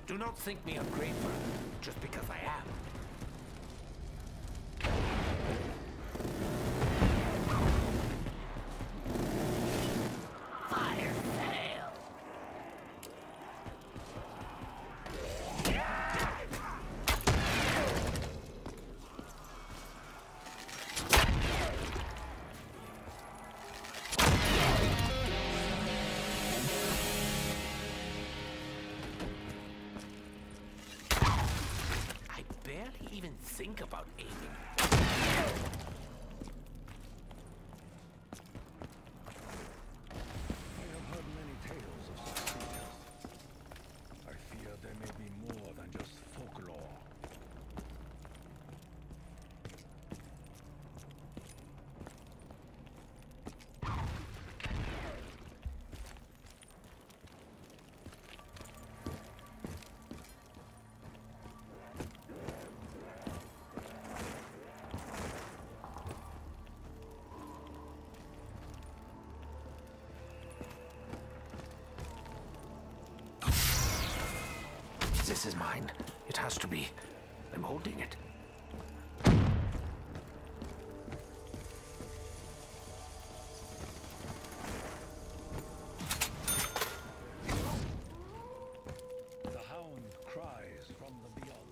Do not think me ungrateful, just because I am. Fire fail! I barely even think about aiming. I have heard many tales of such creatures. I fear there may be more than just folklore. This is mine. It has to be. I'm holding it. The hound cries from the beyond.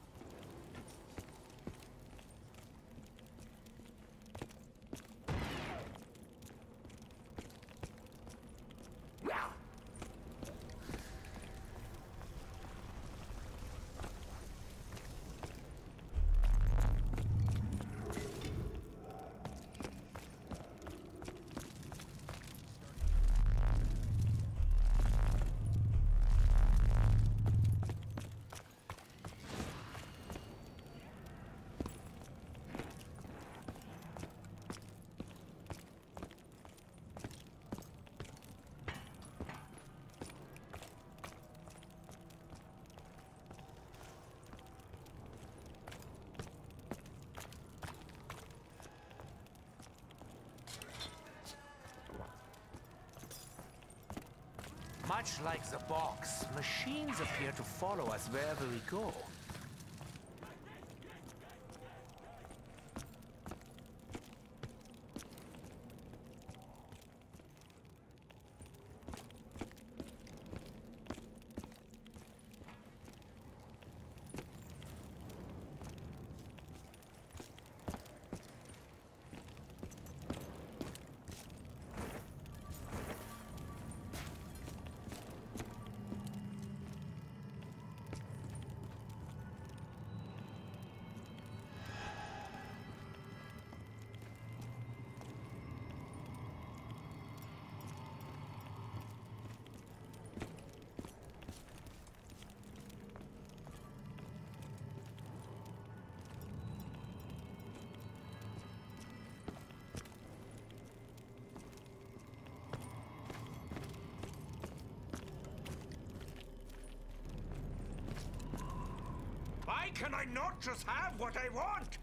Much like the box, machines appear to follow us wherever we go. Why can I not just have what I want?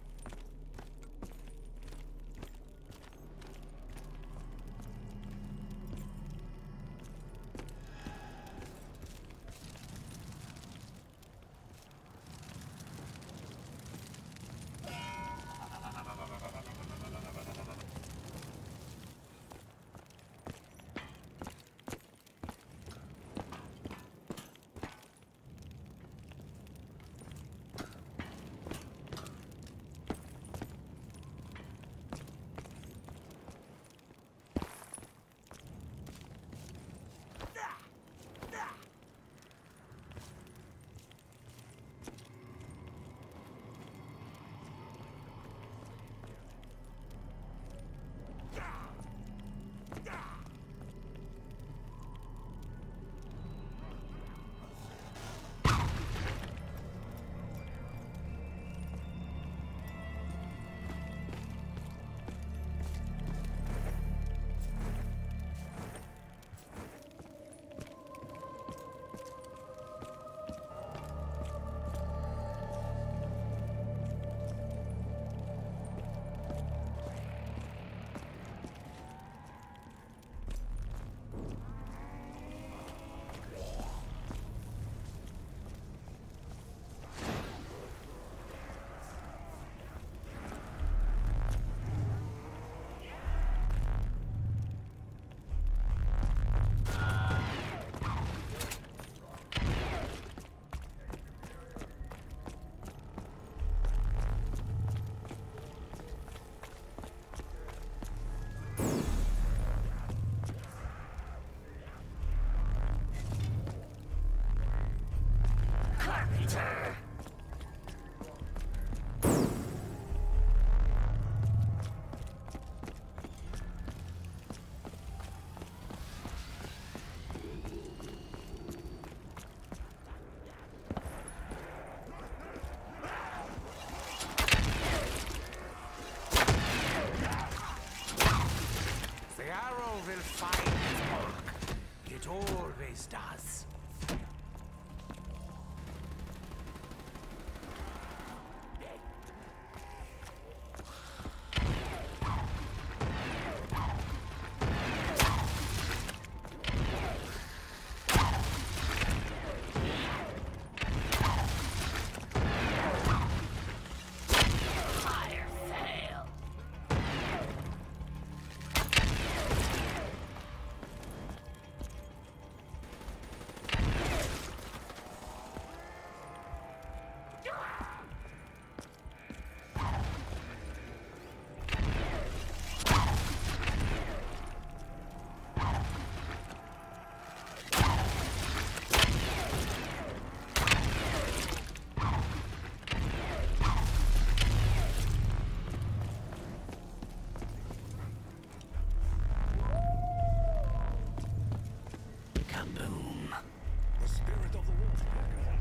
The arrow will find its mark. It always does. The spirit of the Wolfwalker.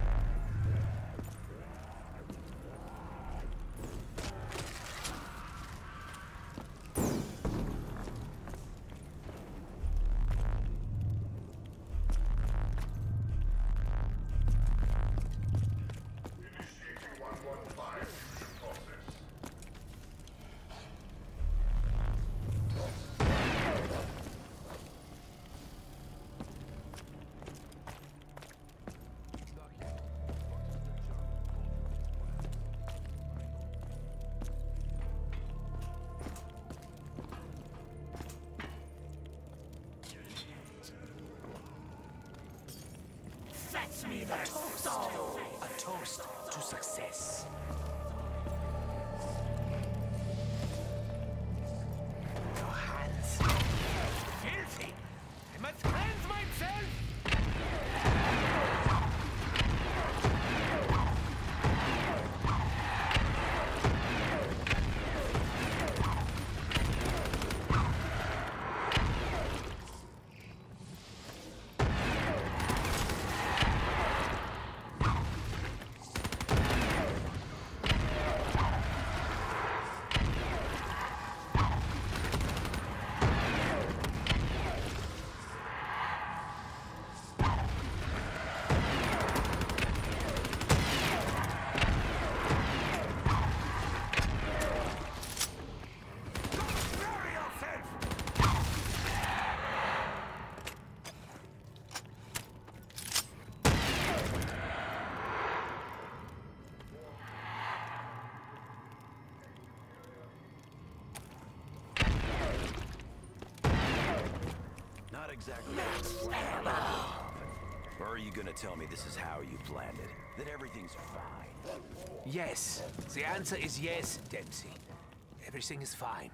Fetch me that soul! A toast to success. Your hands. Filthy! I must cleanse myself! Not exactly. Or are you gonna tell me this is how you planned it? That everything's fine? Yes. The answer is yes, Dempsey. Everything is fine.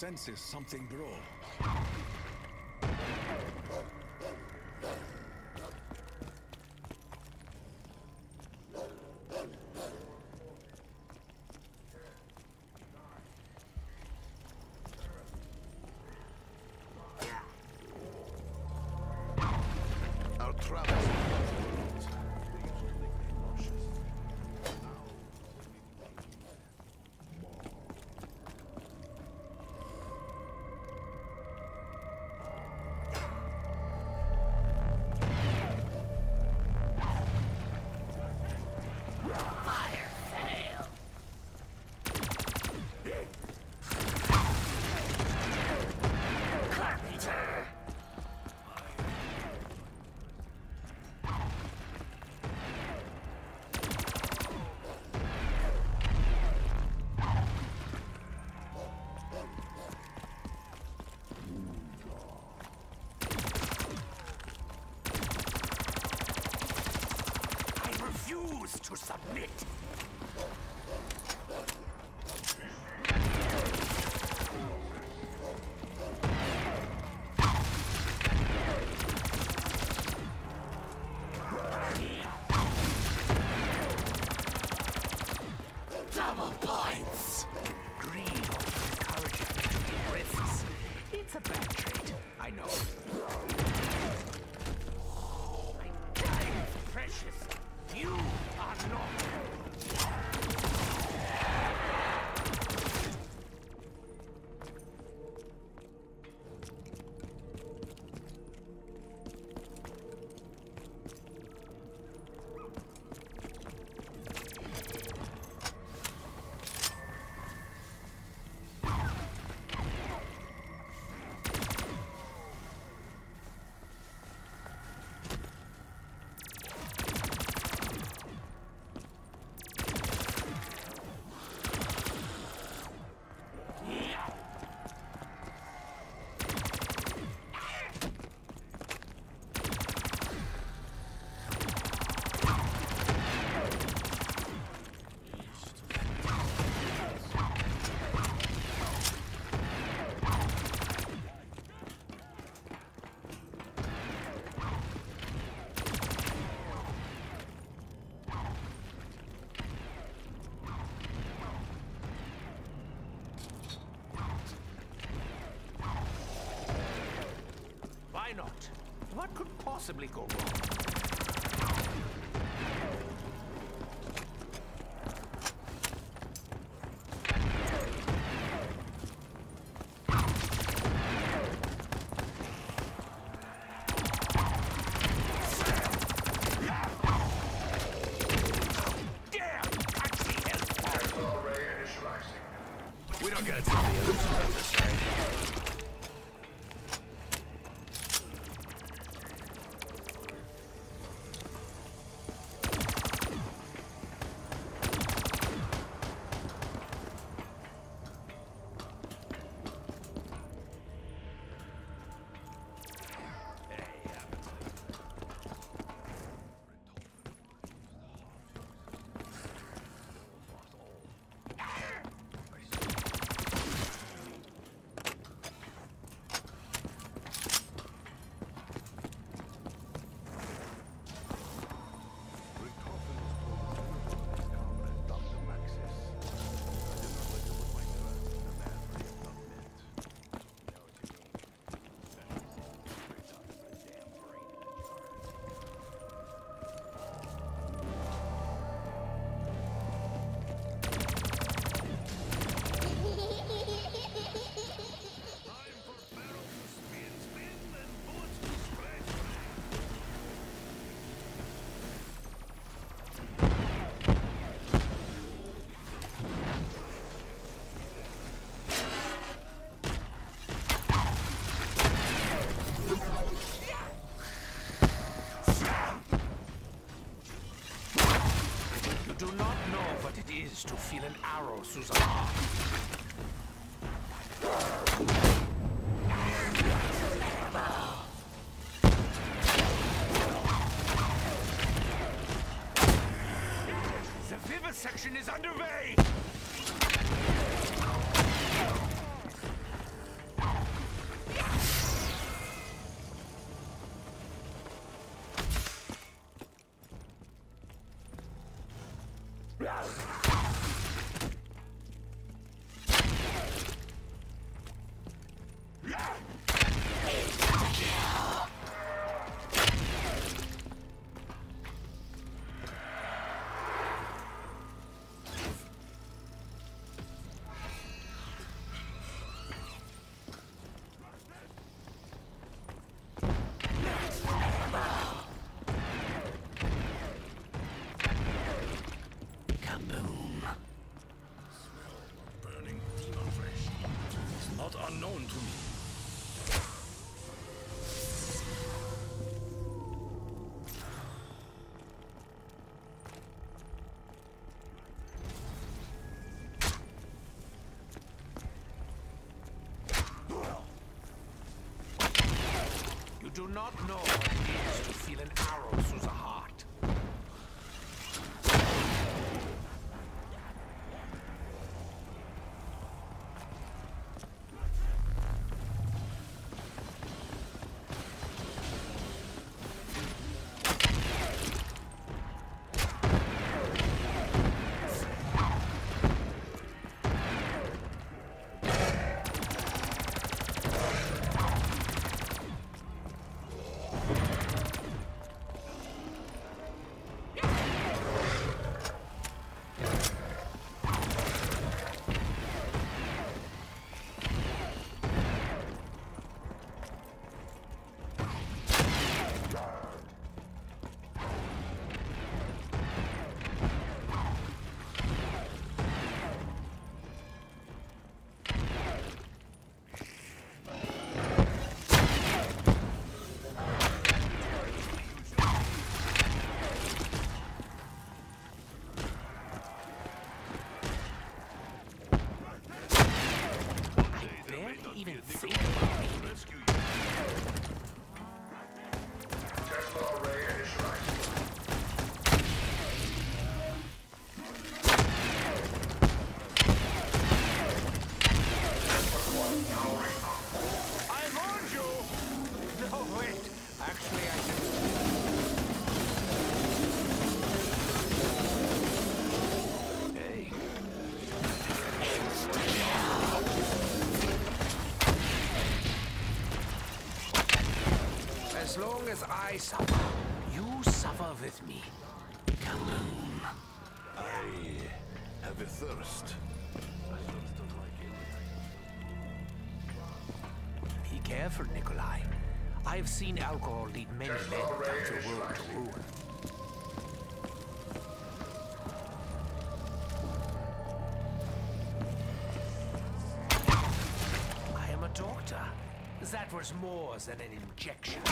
senses something grow. Our travels. Refuse to submit. Double points. Greed always encourages taking risks. It's a bad trait, I know. My time is precious. You are not. Why not? What could possibly go wrong? We don't get to the illusion of this thing. Do not know what it is to feel an arrow through the heart. The vivisection is underway! do not know what it is to feel an arrow through the heart. Even think about it. Rescue you. Tesla array initialized. I warned you! No, wait. Actually, I didn't. Hey, As long as I suffer, you suffer with me. Kaboom. I have a thirst. Be careful, Nikolai. I've seen alcohol lead many men down the road to ruin. I am a doctor. That was more than an injection.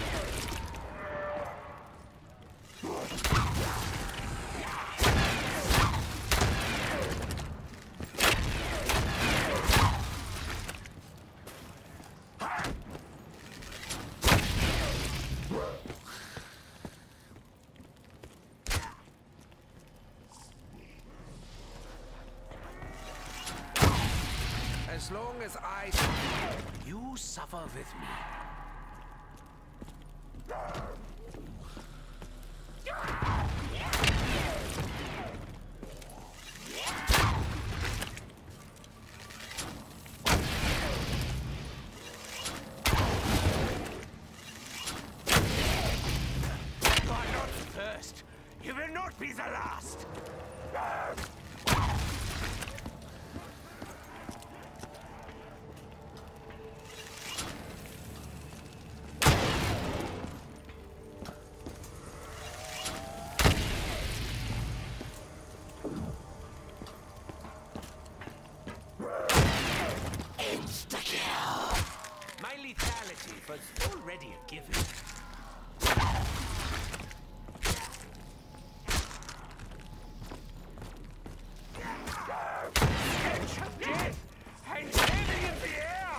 As long as I suffer, you suffer with me. You are not the first. You will not be the last. My lethality was already a given. Stench of death hangs heavy in the air!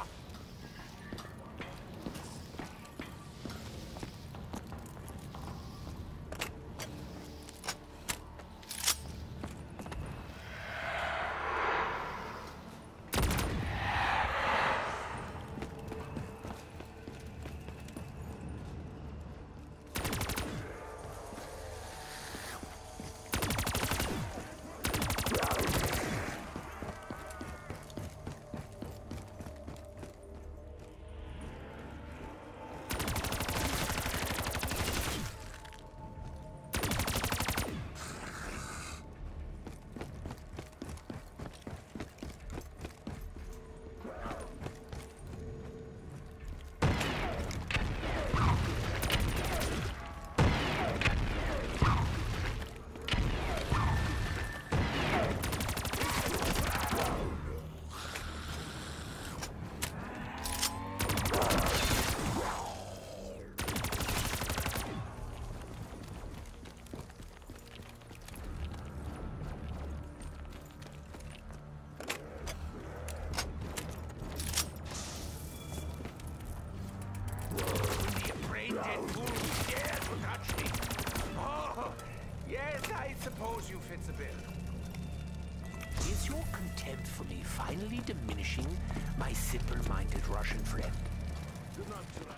contempt for me finally diminishing, my simple-minded Russian friend? Do not try.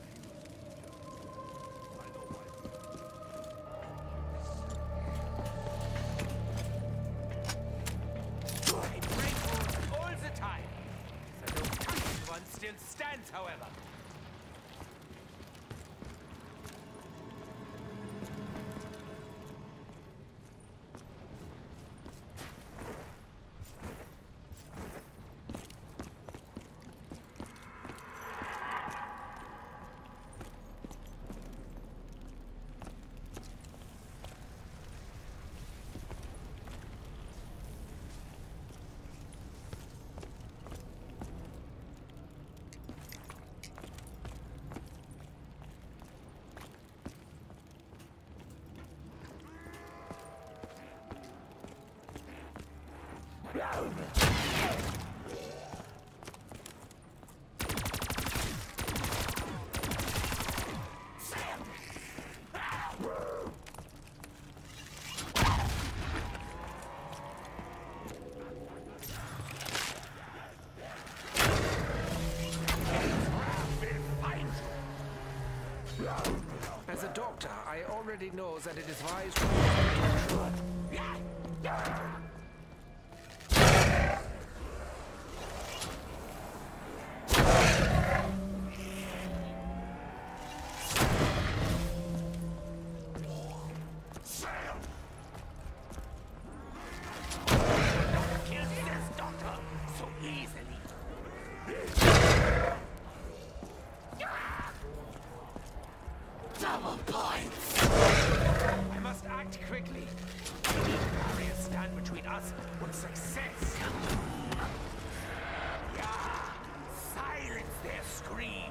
I know why. I break rules all the time. The no-touching one still stands, however. As a doctor, I already know that it is wise to be assured. Kill this doctor so easily. Double points! I must act quickly. Any barriers stand between us and success. Yeah! Silence their screams!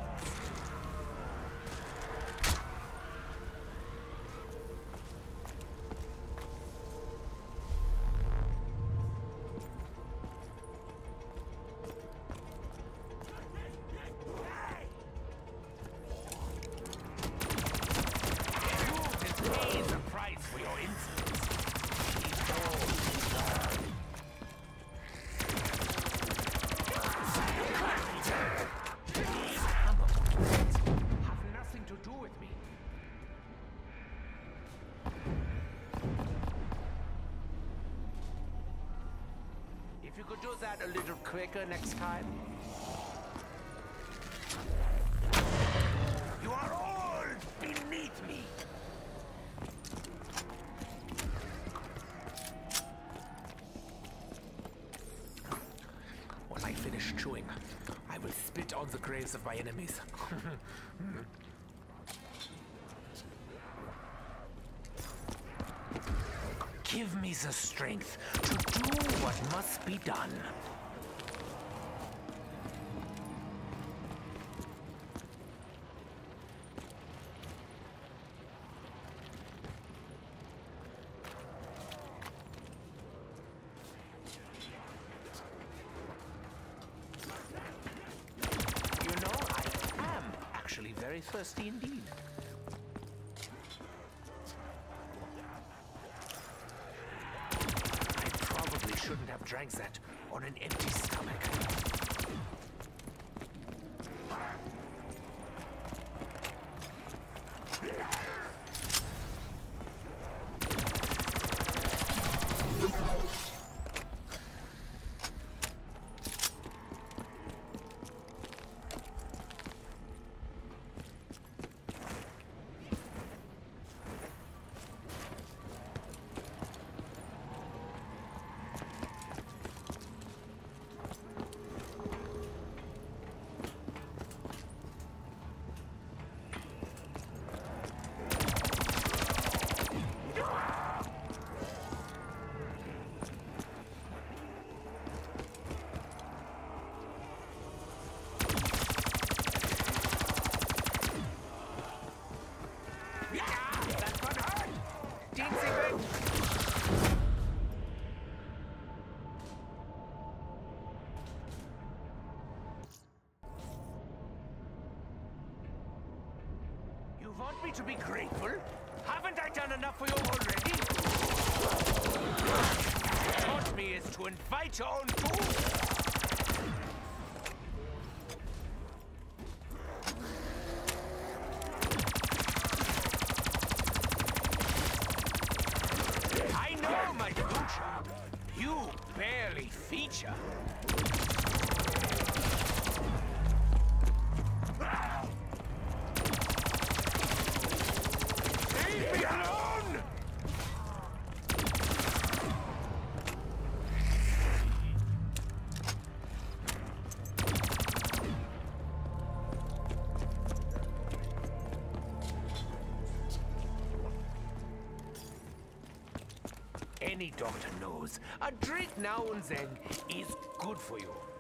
If you could do that a little quicker next time. You are all beneath me. When I finish chewing, I will spit on the graves of my enemies. Give me the strength to do what must be done. You know, I am actually very thirsty indeed. Shouldn't have drank that on an empty stomach. You want me to be grateful? Haven't I done enough for you already? taught me is to invite your own doom. I know my future. You barely feature. Leave me alone! Any doctor knows a drink now and then is good for you.